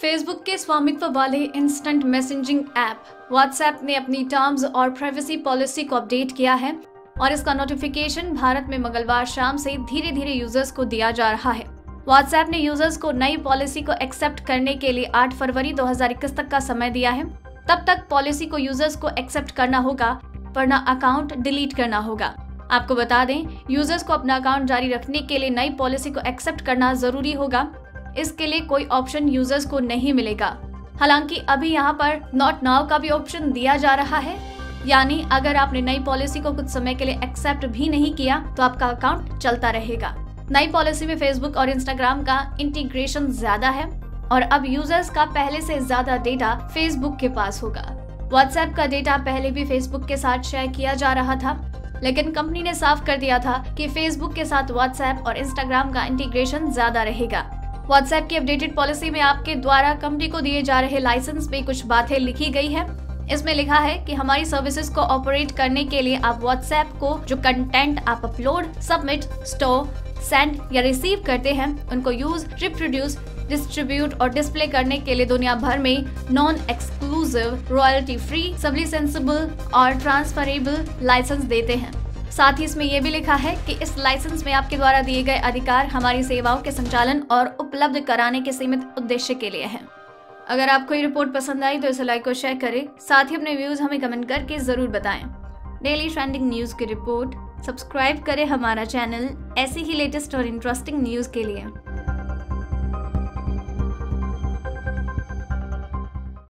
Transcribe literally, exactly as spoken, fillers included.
Facebook के स्वामित्व वाले इंस्टेंट मैसेजिंग ऐप व्हाट्सएप ने अपनी टर्म्स और प्राइवेसी पॉलिसी को अपडेट किया है और इसका नोटिफिकेशन भारत में मंगलवार शाम से धीरे धीरे यूजर्स को दिया जा रहा है। व्हाट्सएप ने यूजर्स को नई पॉलिसी को एक्सेप्ट करने के लिए आठ फरवरी दो हज़ार इक्कीस तक का समय दिया है। तब तक पॉलिसी को यूजर्स को एक्सेप्ट करना होगा वरना अकाउंट डिलीट करना होगा। आपको बता दें, यूजर्स को अपना अकाउंट जारी रखने के लिए नई पॉलिसी को एक्सेप्ट करना जरूरी होगा। इसके लिए कोई ऑप्शन यूजर्स को नहीं मिलेगा। हालांकि अभी यहाँ पर नॉट नाउ का भी ऑप्शन दिया जा रहा है, यानी अगर आपने नई पॉलिसी को कुछ समय के लिए एक्सेप्ट भी नहीं किया तो आपका अकाउंट चलता रहेगा। नई पॉलिसी में फेसबुक और इंस्टाग्राम का इंटीग्रेशन ज्यादा है और अब यूजर्स का पहले से ज्यादा डेटा फेसबुक के पास होगा। व्हाट्सएप का डेटा पहले भी फेसबुक के साथ शेयर किया जा रहा था, लेकिन कंपनी ने साफ कर दिया था कि फेसबुक के साथ व्हाट्सएप और इंस्टाग्राम का इंटीग्रेशन ज्यादा रहेगा। व्हाट्सएप की अपडेटेड पॉलिसी में आपके द्वारा कंपनी को दिए जा रहे लाइसेंस में कुछ बातें लिखी गई है। इसमें लिखा है कि हमारी सर्विसेज को ऑपरेट करने के लिए आप व्हाट्सएप को जो कंटेंट आप अपलोड, सबमिट, स्टोर, सेंड या रिसीव करते हैं उनको यूज, रिप्रोड्यूस, डिस्ट्रीब्यूट और डिस्प्ले करने के लिए दुनिया भर में non exclusive, royalty free, sublicensable और ट्रांसफरेबल लाइसेंस देते हैं। साथ ही इसमें यह भी लिखा है कि इस लाइसेंस में आपके द्वारा दिए गए अधिकार हमारी सेवाओं के संचालन और उपलब्ध कराने के सीमित उद्देश्य के लिए हैं। अगर आपको ये रिपोर्ट पसंद आई तो इसे लाइक और शेयर करें। साथ ही अपने व्यूज हमें कमेंट करके जरूर बताएं। डेली ट्रेंडिंग न्यूज की रिपोर्ट सब्सक्राइब करें हमारा चैनल ऐसी ही लेटेस्ट और इंटरेस्टिंग न्यूज के लिए।